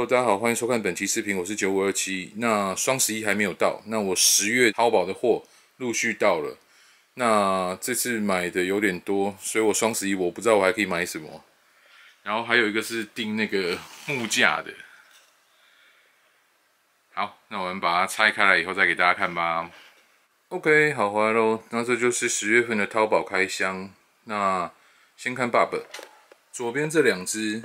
Hello，大家好，欢迎收看本期视频，我是9527。那双11还没有到，那我10月淘宝的货陆续到了。那这次买的有点多，所以我双11我不知道我还可以买什么。然后还有一个是订那个木架的。好，那我们把它拆开来以后再给大家看吧。OK， 好回来咯。那这就是10月份的淘宝开箱。那先看爸爸，左边这两只。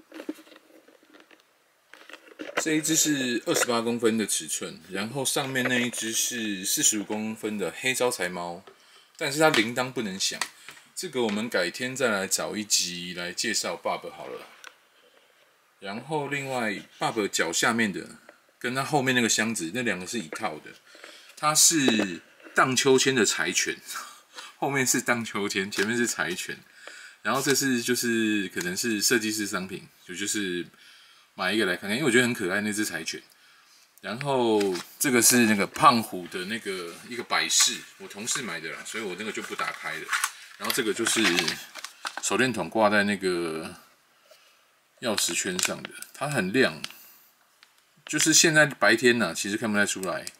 这一只是28公分的尺寸，然后上面那一只是45公分的黑招财猫，但是它铃铛不能响。这个我们改天再来找一集来介绍爸爸好了。然后另外爸爸脚下面的跟它后面那个箱子，那两个是一套的，它是荡秋千的柴犬，后面是荡秋千，前面是柴犬。然后这是就是可能是设计师商品，就是买一个来看看，因为我觉得很可爱那只柴犬。然后这个是那个胖虎的那个一个摆饰，我同事买的啦，所以我那个就不打开了。然后这个就是手电筒挂在那个钥匙圈上的，它很亮，就是现在白天呐，其实看不太出来。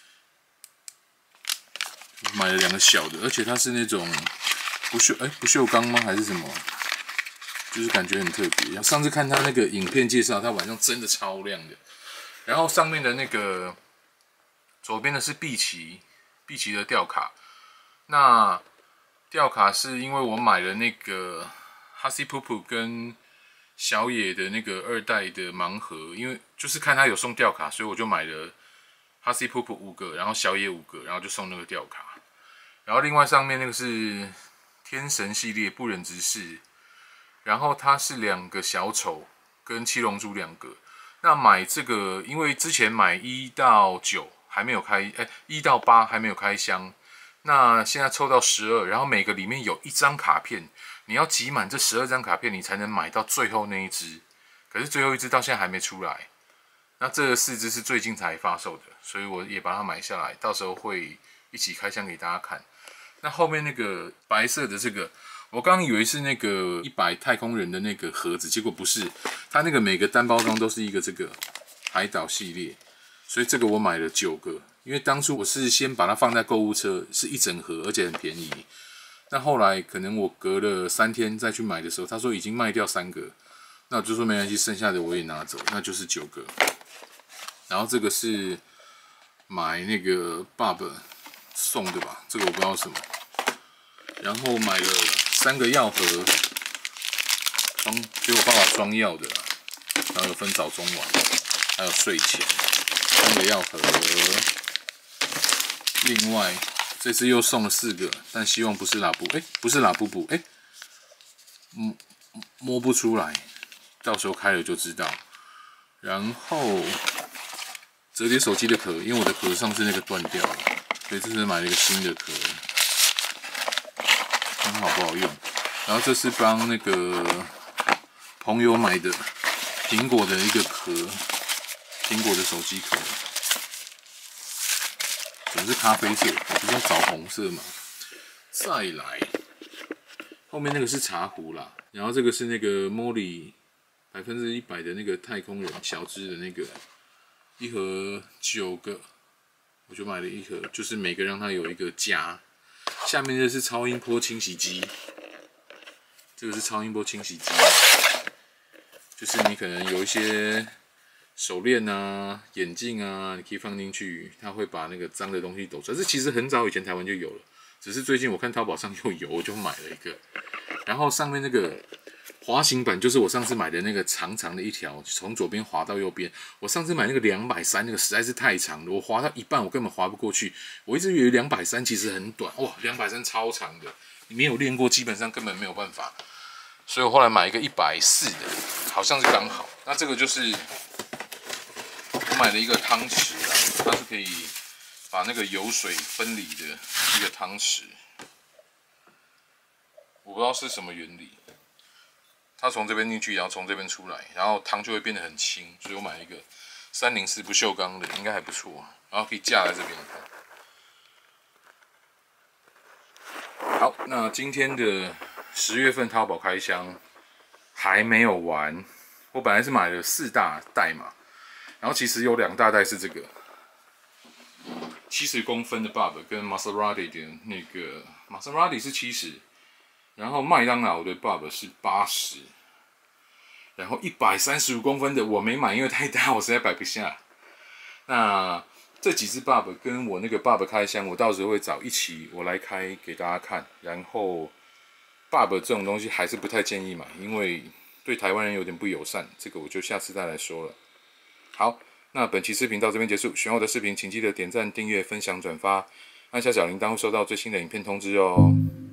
买了两个小的，而且它是那种不锈钢吗？还是什么？就是感觉很特别。上次看他那个影片介绍，他晚上真的超亮的。然后上面的那个左边的是碧琪的吊卡。那吊卡是因为我买了那个哈西噗噗跟小野的那个2代的盲盒，因为就是看他有送吊卡，所以我就买了哈西噗噗5个，然后小野5个，然后就送那个吊卡。然后另外上面那个是天神系列不忍直视。然后它是2个小丑跟七龙珠2个。那买这个，因为之前买1到9还没有开，1到8还没有开箱。那现在抽到12，然后每个里面有1张卡片，你要集满这12张卡片，你才能买到最后那一只。可是最后一只到现在还没出来。那这4只是最近才发售的，所以我也把它买下来，到时候会一起开箱给大家看。那后面那个白色的这个。我刚刚以为是那个100太空人的那个盒子，结果不是，它那个每个单包装都是一个这个海岛系列，所以这个我买了9个，因为当初我是先把它放在购物车，是一整盒，而且很便宜。那后来可能我隔了3天再去买的时候，他说已经卖掉3个，那我就说没关系，剩下的我也拿走，那就是9个。然后这个是买那个爸爸送的吧，这个我不知道什么。然后买了3个药盒，给我爸爸装药的啦。然后有分早中晚，还有睡前3个药盒。另外这次又送了4个，但希望不是拉布，不是拉布布，摸不出来，到时候开了就知道。然后折叠手机的壳，因为我的壳上次那个断掉了，所以这次买了一个新的壳。看好不好用。然后这是帮那个朋友买的苹果的一个壳，苹果的手机壳，怎么是咖啡色？我不是要找红色嘛？再来，后面那个是茶壶啦，然后这个是那个莫里100%的那个太空人小只的那个，一盒9个，我就买了一盒，就是每个让它有一个夹。下面这是超音波清洗机，这个是超音波清洗机，就是你可能有一些手链啊、眼镜啊，你可以放进去，它会把那个脏的东西抖出来。这其实很早以前台湾就有了，只是最近我看淘宝上又有，我就买了一个。然后上面那个滑行板就是我上次买的那个长长的一条，从左边滑到右边。我上次买那个230，那个实在是太长了，我滑到一半我根本滑不过去。我一直以为230其实很短，哇，230超长的，你没有练过基本上根本没有办法。所以我后来买一个140的，好像是刚好。那这个就是我买了一个汤匙啊，它是可以把那个油水分离的一个汤匙，我不知道是什么原理。它从这边进去，然后从这边出来，然后汤就会变得很轻，所以我买了一个304不锈钢的，应该还不错。然后可以架在这边。好，那今天的10月份淘宝开箱还没有完， 我本来是买了4大袋嘛，然后其实有2大袋是这个70公分的 Bob 跟 Maserati 的那个 Maserati 是70，然后麦当劳的 Bob 是80，然后135公分的我没买，因为太大，我实在摆不下。那这几只 Bob 跟我那个 Bob 开箱，我到时候会找一起我来开给大家看。然后 Bob 这种东西还是不太建议买，因为对台湾人有点不友善，这个我就下次再来说了。好，那本期视频到这边结束。喜欢我的视频，请记得点赞、订阅、分享、转发，按下小铃铛会收到最新的影片通知哦。